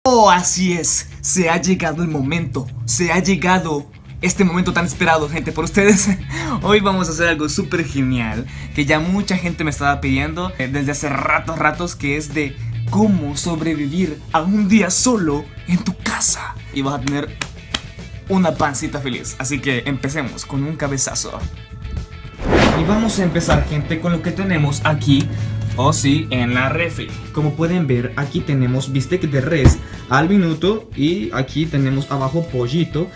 Oh, así es, se ha llegado el momento, se ha llegado este momento tan esperado, gente, por ustedes. Hoy vamos a hacer algo súper genial que ya mucha gente me estaba pidiendo desde hace ratos, que es de cómo sobrevivir a un día solo en tu casa. Y vas a tener una pancita feliz, así que empecemos con un cabezazo. Y vamos a empezar, gente, con lo que tenemos aquí. Oh sí, en la refri. Como pueden ver, aquí tenemos bistec de res al minuto y aquí tenemos abajo pollito.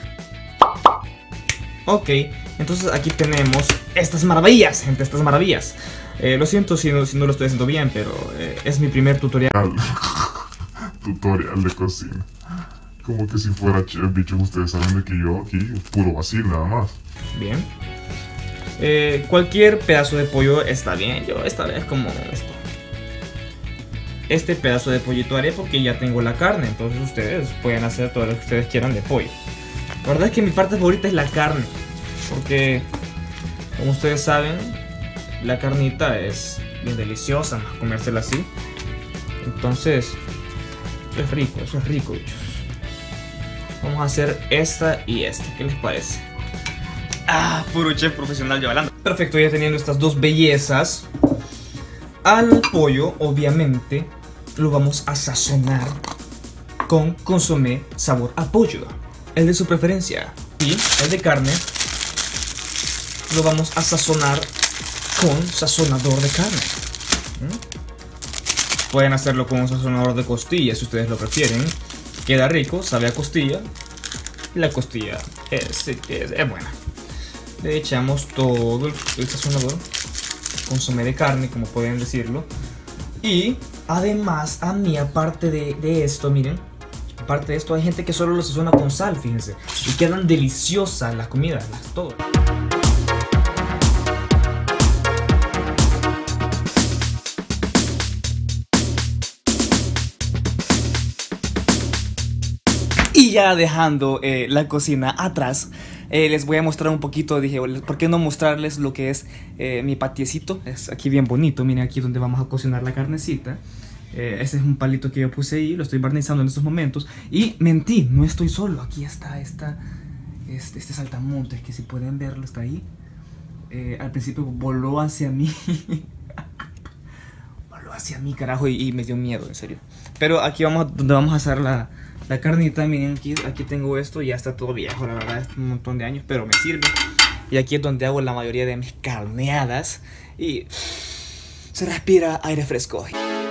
Ok, entonces aquí tenemos estas maravillas, gente, estas maravillas. Lo siento si no lo estoy haciendo bien, pero es mi primer tutorial. Tutorial de cocina. Como que si fuera chef, bichos, ustedes saben de que yo aquí puro vacil nada más. Bien. Cualquier pedazo de pollo está bien. Yo esta vez como esto. Este pedazo de pollito haré porque ya tengo la carne. Entonces ustedes pueden hacer todo lo que ustedes quieran de pollo. La verdad es que mi parte favorita es la carne, porque como ustedes saben, la carnita es bien deliciosa, comérsela así. Entonces, eso es rico, bichos. Vamos a hacer esta y esta, ¿qué les parece? Ah, puro chef profesional yo hablando. Perfecto, ya teniendo estas dos bellezas, al pollo, obviamente, lo vamos a sazonar con consomé sabor a pollo, el de su preferencia. Y el de carne lo vamos a sazonar con sazonador de carne. Pueden hacerlo con un sazonador de costilla si ustedes lo prefieren. Queda rico, sabe a costilla. La costilla es buena. Le echamos todo el sazonador, consomé de carne, como pueden decirlo. Y además, a mí, aparte de esto, miren, aparte de esto, hay gente que solo lo sazona con sal, fíjense. Y quedan deliciosas las comidas, todo. Y ya dejando la cocina atrás, les voy a mostrar un poquito. Dije, ¿por qué no mostrarles lo que es mi patiecito? Es aquí bien bonito, miren aquí donde vamos a cocinar la carnecita. Este es un palito que yo puse ahí, lo estoy barnizando en estos momentos. Y mentí, no estoy solo, aquí está este saltamontes, que si pueden verlo, está ahí. Al principio voló hacia mí. Voló hacia mí, carajo, y me dio miedo, en serio. Pero aquí vamos, donde vamos a hacer la carnita, miren, aquí tengo esto, ya está todo viejo, la verdad, es un montón de años, pero me sirve. Y aquí es donde hago la mayoría de mis carneadas y se respira aire fresco.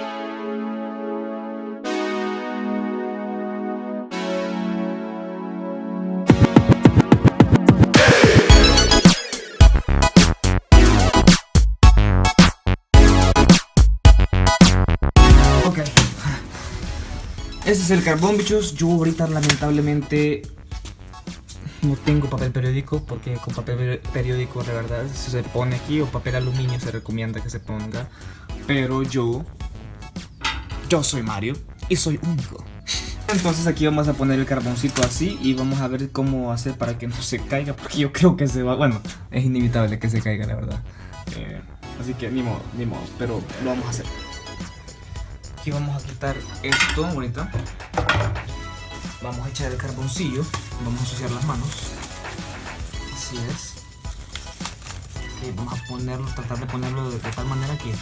Ok. Este es el carbón, bichos. Yo ahorita lamentablemente no tengo papel periódico, porque con papel periódico de verdad se pone aquí, o papel aluminio se recomienda que se ponga. Pero yo soy Mario y soy único. Entonces aquí vamos a poner el carboncito así y vamos a ver cómo hacer para que no se caiga, porque yo creo que se va, bueno, es inevitable que se caiga, la verdad. Así que ni modo, pero lo vamos a hacer. Aquí vamos a quitar esto ahorita. Vamos a echar el carboncillo. Vamos a ensuciar las manos. Así es. Ok, vamos a ponerlo, tratar de ponerlo de tal manera que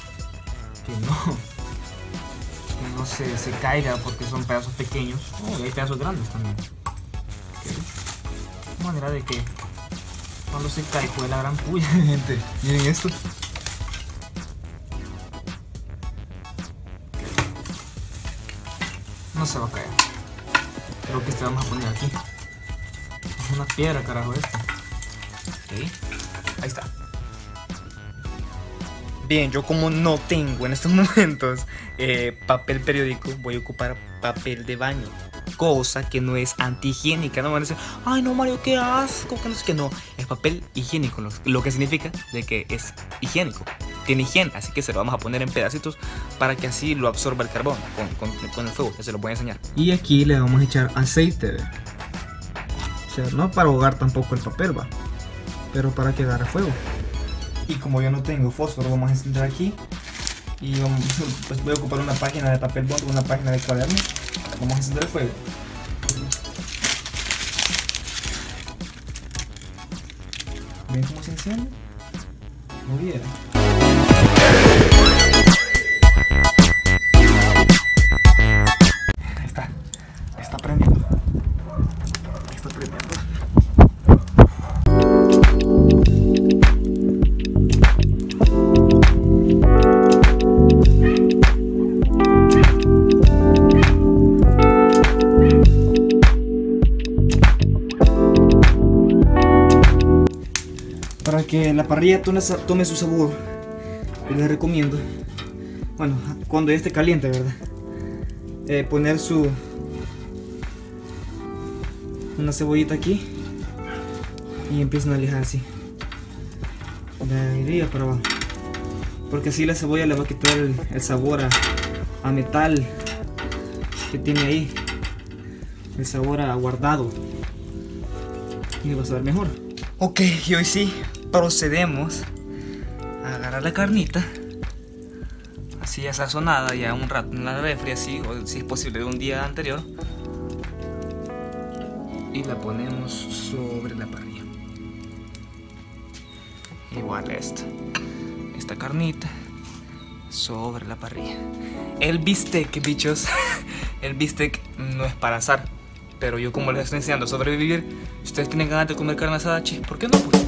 no se caiga, porque son pedazos pequeños. Oh, y hay pedazos grandes también. Okay. De manera de que cuando se cae, fue la gran puya, gente. Miren esto. No se va a caer. Creo que este vamos a poner aquí. Es una piedra, carajo, esta. Ok, ahí está. Bien, yo como no tengo en estos momentos papel periódico, voy a ocupar papel de baño. Cosa que no es antihigiénica. No van a decir, ay no, Mario, qué asco, que no sé qué. No, es papel higiénico, lo que significa de que es higiénico. Tiene higiene, así que se lo vamos a poner en pedacitos para que así lo absorba el carbón con el fuego, que se lo voy a enseñar. Y aquí le vamos a echar aceite. O sea, no para ahogar tampoco el papel, va, pero para que agarre fuego. Y como yo no tengo fósforo, vamos a encender aquí. Y pues voy a ocupar una página de papel bond, una página de cuaderno. Vamos a encender el fuego. ¿Ven cómo se enciende? No viera. Está prendiendo. Está prendiendo. Para que la parrilla tome su sabor, les recomiendo, bueno, cuando ya esté caliente, ¿verdad? Poner una cebollita aquí y empiezan a lijar así, de arriba para abajo, porque así la cebolla le va a quitar el sabor a metal que tiene ahí, el sabor a guardado, y va a saber mejor. Ok, y hoy sí procedemos a agarrar la carnita, así ya sazonada, ya un rato en la refri, así, o si es posible de un día anterior, y la ponemos sobre la parrilla. Igual esta carnita sobre la parrilla. El bistec, bichos, el bistec no es para asar, pero yo como les estoy enseñando a sobrevivir, si ustedes tienen ganas de comer carne asada, ¿por qué no? Pues?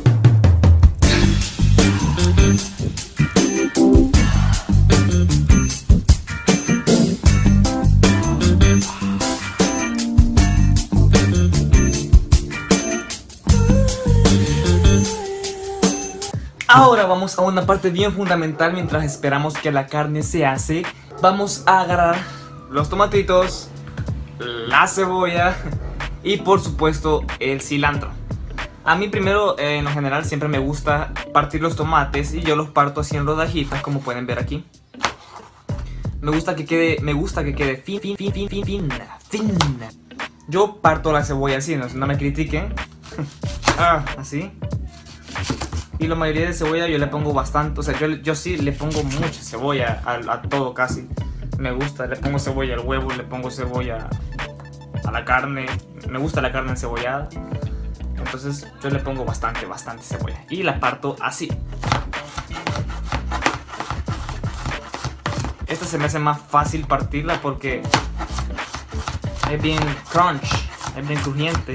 Ahora vamos a una parte bien fundamental mientras esperamos que la carne se hace. Vamos a agarrar los tomatitos, la cebolla y por supuesto el cilantro. A mí primero, en lo general, siempre me gusta partir los tomates y yo los parto así en rodajitas, como pueden ver aquí. Me gusta que quede fina. Yo parto la cebolla así, no me critiquen. Así. Y la mayoría de cebolla yo le pongo bastante, o sea, yo sí le pongo mucha cebolla a todo casi. Me gusta, le pongo cebolla al huevo, le pongo cebolla a la carne. Me gusta la carne encebollada. Entonces yo le pongo bastante cebolla. Y la parto así. Esta se me hace más fácil partirla porque es bien crunch, es bien crujiente.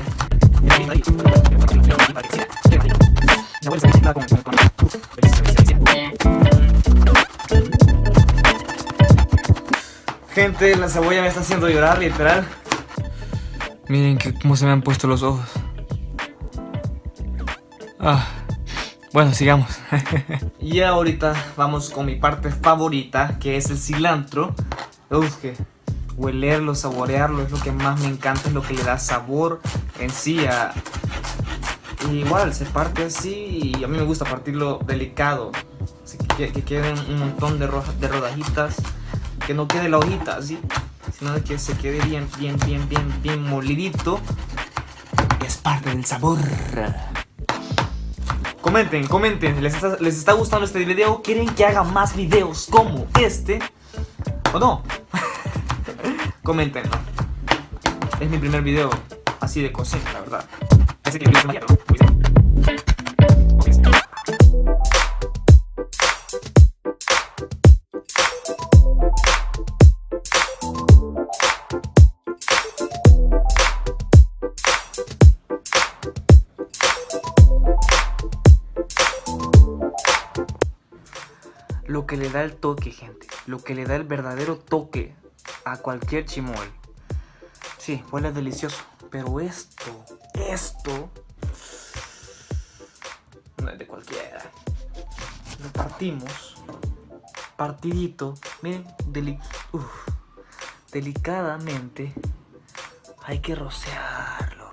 Gente, la cebolla me está haciendo llorar, literal. Miren cómo se me han puesto los ojos. Bueno, sigamos. Y ahorita vamos con mi parte favorita, que es el cilantro. Que huelerlo, saborearlo es lo que más me encanta, es lo que le da sabor en sí igual se parte así y a mí me gusta partirlo delicado, así que queden un montón de rodajitas, que no quede la hojita así, sino que se quede bien molidito. Es parte del sabor. Comenten, ¿les está gustando este video? ¿Quieren que haga más videos como este? ¿O no? Comenten. Es mi primer video así de cocina, la verdad. Así que lo que le da el toque, gente, lo que le da el verdadero toque a cualquier chimol. Sí, huele delicioso, pero esto no es de cualquiera. Lo partimos, partidito, miren, delicadamente. Hay que rociarlo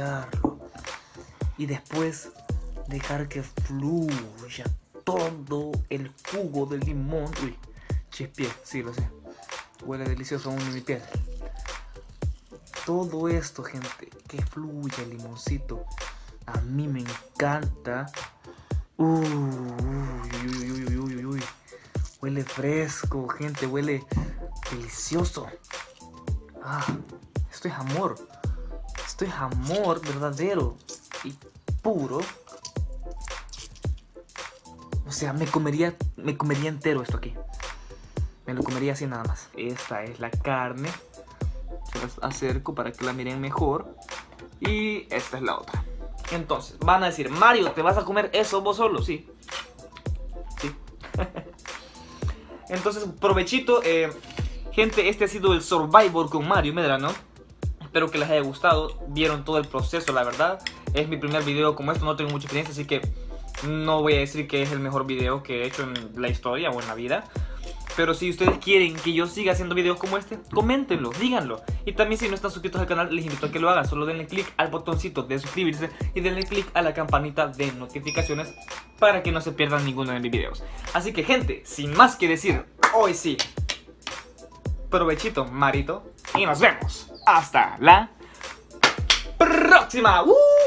y después dejar que fluya todo el jugo del limón. Uy, chispié, sí lo sé. Huele delicioso aún en mi piel. Todo esto, gente, que fluya el limoncito. A mí me encanta. Uy. Huele fresco, gente, huele delicioso. Esto es amor. Esto es amor verdadero y puro. O sea, me comería entero esto aquí. Me lo comería así nada más. Esta es la carne. Se las acerco para que la miren mejor. Y esta es la otra. Entonces, van a decir, Mario, ¿te vas a comer eso vos solo? Sí. Sí. Entonces, provechito. Gente, este ha sido el Survivor con Mario Medrano. Espero que les haya gustado. Vieron todo el proceso, la verdad. Es mi primer video como esto, no tengo mucha experiencia, así que no voy a decir que es el mejor video que he hecho en la historia o en la vida. Pero si ustedes quieren que yo siga haciendo videos como este, coméntenlo, díganlo. Y también si no están suscritos al canal, les invito a que lo hagan. Solo denle click al botoncito de suscribirse y denle click a la campanita de notificaciones para que no se pierdan ninguno de mis videos. Así que gente, sin más que decir, hoy sí, provechito, Marito, y nos vemos hasta la próxima.